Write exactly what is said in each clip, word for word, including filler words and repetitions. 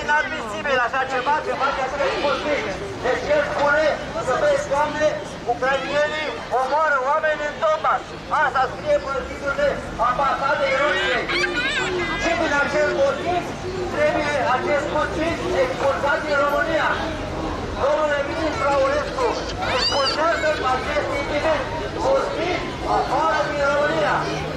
inadmisibil așa ceva ce face acest conflict. Deci el spune că, vezi, Doamne, ucrainienii omoară oameni în Donbass. Asta scrie pe titlul de ambasadei Rusiei. Și din acest motiv trebuie acest conflict expulsat din România. Domnule ministru Aulescu, expulsează acest individ hostit afară din România.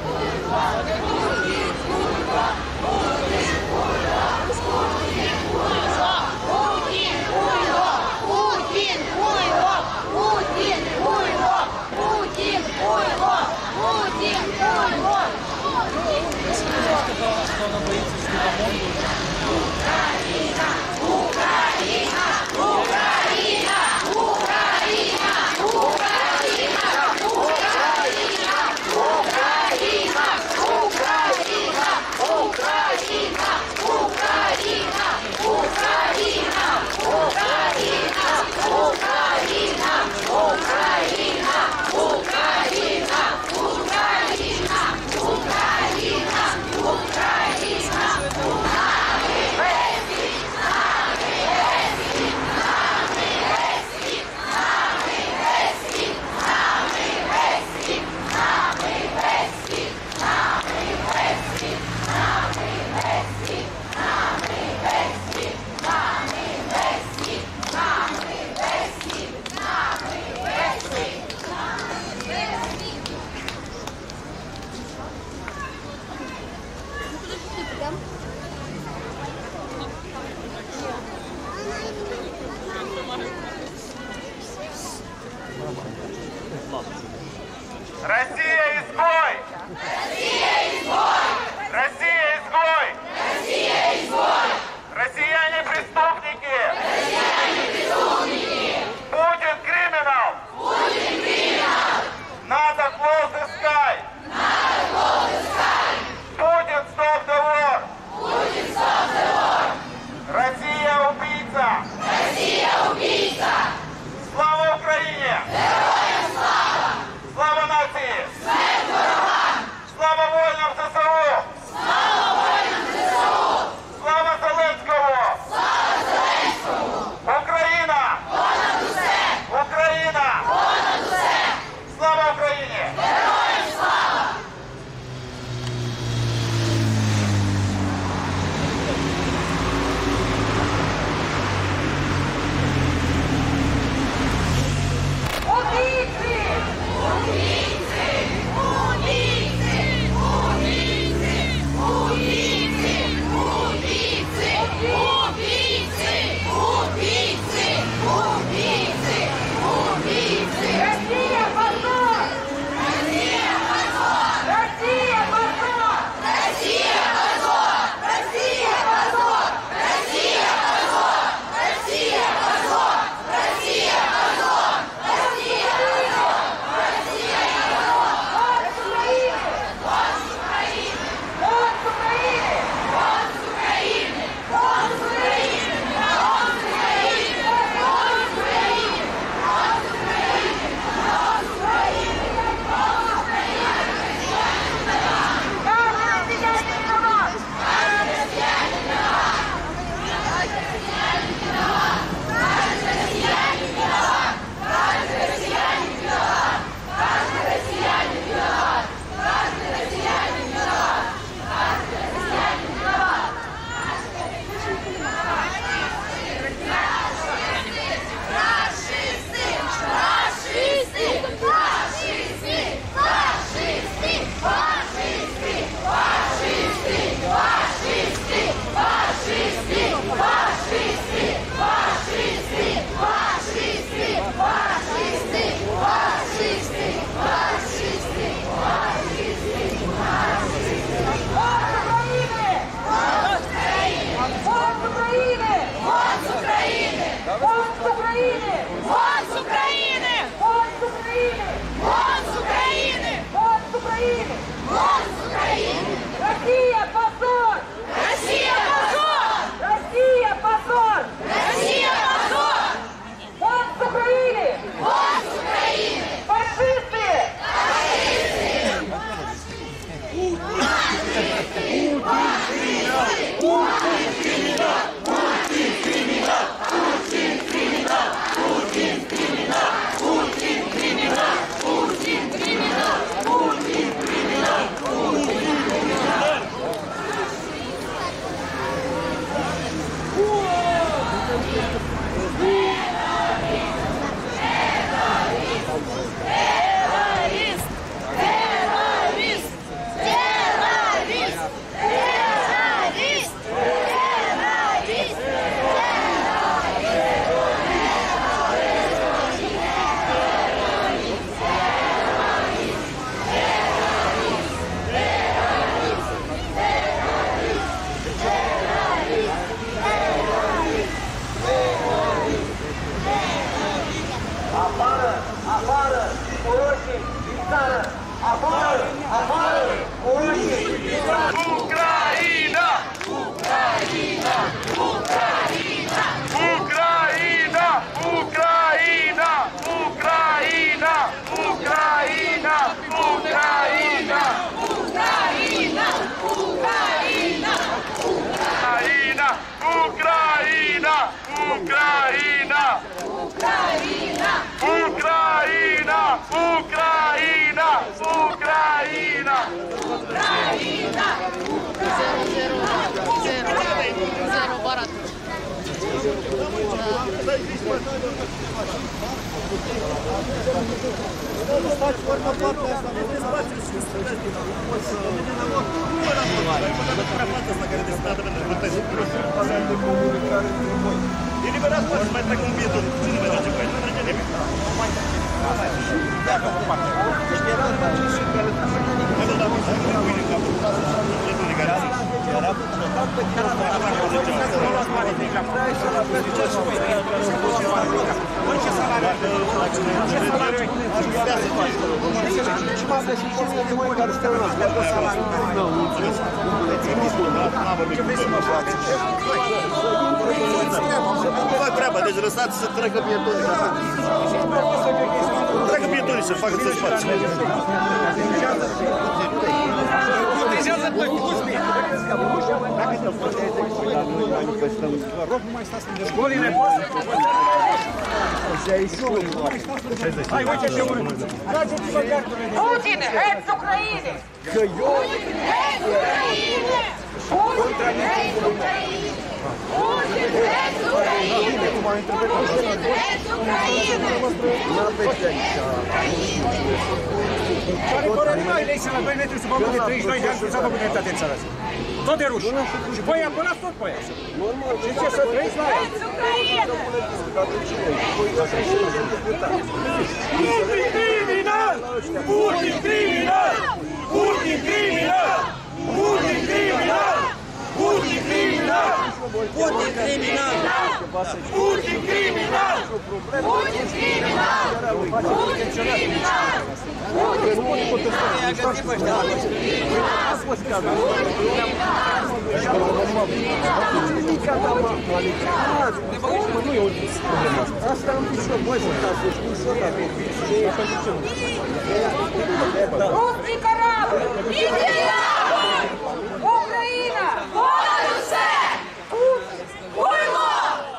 Россия изгой! Россия изгой! Россия изгой! Россия изгой! Россияне преступники! Россияне преступники! Путин криминал! Путин криминал! НАТО close the sky! НАТО close the sky! Путин stop the war! Путин stop the war! Россия убийца! Россия убийца! Слава Украине! Героям слава! Слава нации! Смерть ворогам! Слава воинам ЗСУ! Слава воїнам ЗСУ! Слава Зеленському! Слава Зеленському! Україна! Понад усе! Україна! Понад усе! Слава Україні! Героям слава! Убийцы! Убийцы! Убийцы! Убийцы! Убийцы! Убийцы! Убийцы! Убийцы! Убийцы! Убийцы! Россия позор! Россия позор! Россия позор! Россия позор! Россия позор! Россия позор! Россия позор! Россия позор! Россия позор! Россия позор! Вот с Украины! Вот с Украины! Вот с Украины! Вот с Украины! Вот с Украины! Вот с Украины! Вот с Украины! Каждый россиянин виноват! Каждый россиянин виноват! Каждый россиянин виноват! Каждый россиянин виноват! Каждый россиянин виноват! Каждый россиянин виноват! Каждый россиянин виноват! Каждый россиянин виноват! Фашисты! Фашисты! Фашисты! Фашисты! Фашисты! Фашисты! Фашисты! Фашисты! Фашисты! Фашисты! Фашисты! Фашисты! Фашисты! Фашисты! Вот с Украины! Вот с Украины! Вот с Украины! Вот с Украины! Вот с Украины! Вот с Украины! Вот с Украины! Вот с Украины! Россия позор! Россия позор! Россия позор! Россия позор! Вот с Украины! Вот с Украины! Фашисты! Фашисты! Ucraina! Ucraina! Ucraina! Ucraina! Ucraina! Zero barat. Stați forma partea asta, nu vreți spațiu și stăteți din nou. Nu pot să... Nu mă la fotoare. Nu mă la fotoare asta care destinată pentru protest. Pasarea de comunicare între voi. Eliberați toți, mai trec un bietul. Cine vede ce voi? Nu trece nimic. Dacă o parte. Deci era în acest și care... Mai văd la mine, să pui în capul. Era notat pe tine asta. Nu luați bani din capul. Să la pe ce să pui. Orice salariu. Orice salariu. Și m-am găsit și de voi care stă în asta. Nu, mulțumesc. Ce vrei să mă faci? Nu fac treaba, deci lăsați să treacă pietonii. Treacă pietonii să facă să spați. Protejează pe Cuzmin. Dacă te protejezi, vă rog, nu mai stați în școlile voastre. Hai, uite ce urmă. Trageți-vă gardurile. Putin, heț Ucraine! Că eu... Putin, heț Ucraine! Putin, heț Ucraine! Putin, heț Ucraine! Putin, heț Ucraine! Care vor arriva elecții la doi metri sub omul de treizeci și doi de ani, s-a făcut dreptate în țara asta. Tot de ruși. Și voi apărați tot pe aia. Și ce să trăiți la aia? Heț Ucraine! Putin criminal! Putin criminal! Putin criminal! Putin criminal! Putin criminal! Putin criminal! Putin criminal! Putin criminal! Putin criminal! I-a găsit pe ăștia. A fost cazul. Nu e o problemă asta. Asta am zis eu, voi să stați, să știți și odată. Русский корабль! Идея! Украина! Полюсе! Уймо!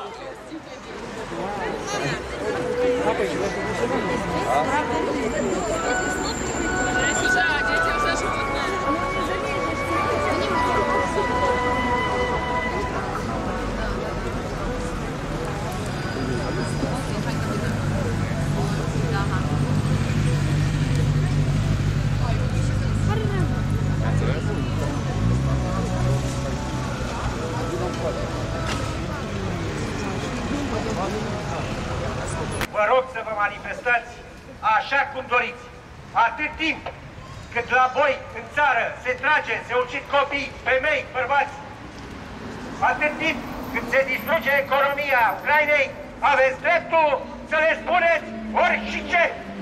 Vă rog să vă manifestați așa cum doriți. Atât timp cât la voi în țară se trage, se ucid copii, femei, bărbați, atât timp cât se distruge economia Ucrainei, aveți dreptul să le spuneți orice.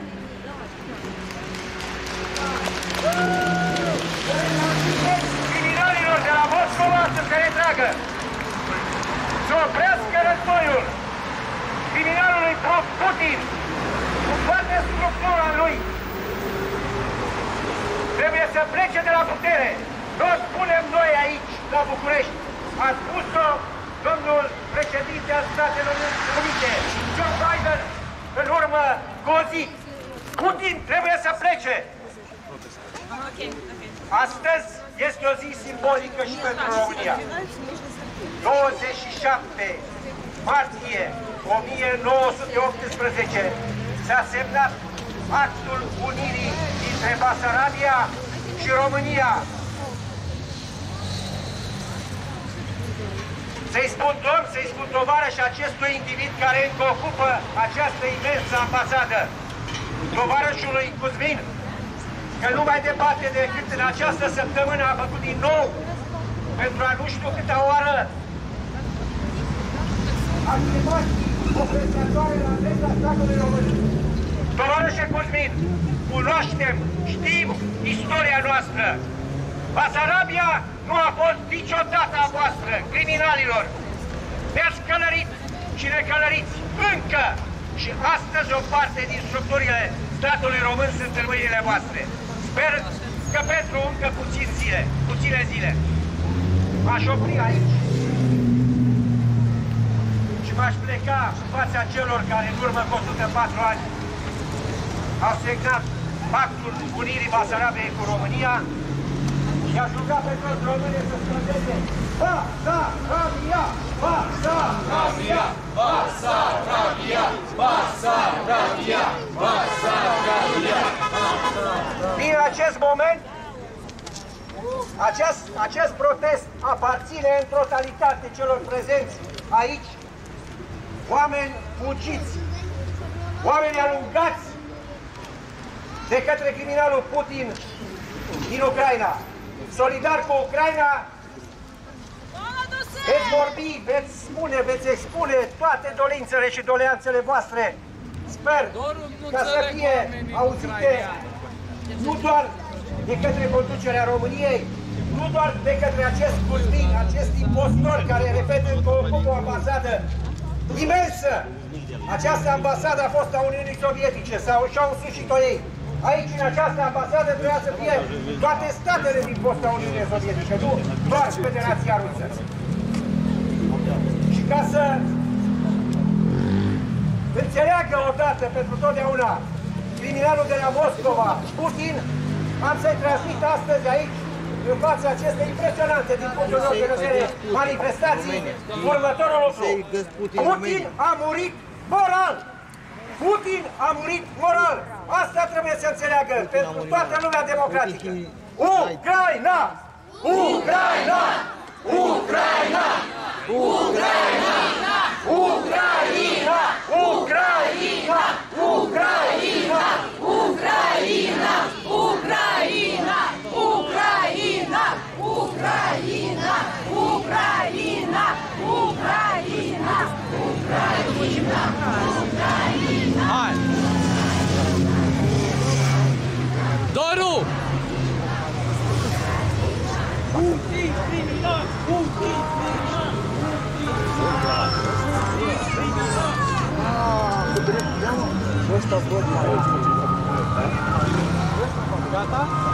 Criminalilor de la Moscova să se retragă, să oprească războiul. Criminalului Putin, cu toată structura lui, trebuie să plece de la putere. Nu o spunem noi aici, la București. A spus-o domnul președinte al Statelor Unite, Joe Biden, în urmă cu o zi. Putin trebuie să plece. Astăzi este o zi simbolică și pentru România. douăzeci și șapte martie o mie nouă sute optsprezece s-a semnat actul unirii dintre Basarabia și România. Să-i spun domn, să-i spun tovarăș acestui individ care încă ocupă această imensă ambasadă, tovarășului Cuzmin, că nu mai departe decât în această săptămână a făcut din nou, pentru a nu știu câta oară, afirmații ofensatoare la adresa statului român. Tovarășe Cuzmin, cunoaștem, știm istoria noastră. Basarabia nu a fost niciodată a voastră, criminalilor. Ne-ați călărit și ne călăriți încă și astăzi o parte din structurile statului român sunt în mâinile voastre. Sper că pentru încă puțin zile, puține zile, m-aș opri aici și mă aș pleca în fața celor care în urmă cu o sută patru ani au semnat Pactul Unirii Basarabiei cu România și aș ruga pe toți românii să scădeze Basarabia! Basarabia! Basarabia! Basarabia! Basarabia! Din acest moment, acest, acest protest aparține în totalitate celor prezenți aici, oameni munciți, oameni alungați de către criminalul Putin din Ucraina. Solidar cu Ucraina, veți vorbi, veți spune, veți expune toate dorințele și doleanțele voastre. Sper ca să fie auzite nu doar de către conducerea României, nu doar de către acest Putin, acest impostor care, repet, încă ocupă o ambasadă imensă. Această ambasadă a fost a Uniunii Sovietice, sau și-au însușit-o ei. Aici, în această ambasadă, trebuia să fie toate statele din fosta Uniune Sovietice, nu doar Federația Rusă. Și ca să înțeleagă odată pentru totdeauna criminalul de la Moscova, Putin, am să-i transmit astăzi aici, în fața acestei impresionante, din punctul meu de vedere, manifestații, următorul lucru. Putin a murit moral! Putin a murit moral! Asta trebuie să înțeleagă pentru toată lumea democratică. Ucraina! Ucraina! Ucraina! Ucraina! Ucraina! Ucraina! Ucraina! Ucraina! Ucraina! Ucraina! Ucraina! Ucraina! Ucraina! Ucraina! Ucraina! Hai! Doru! Putin criminal! Putin criminal! Putin criminal! Ăsta văd mai. Gata?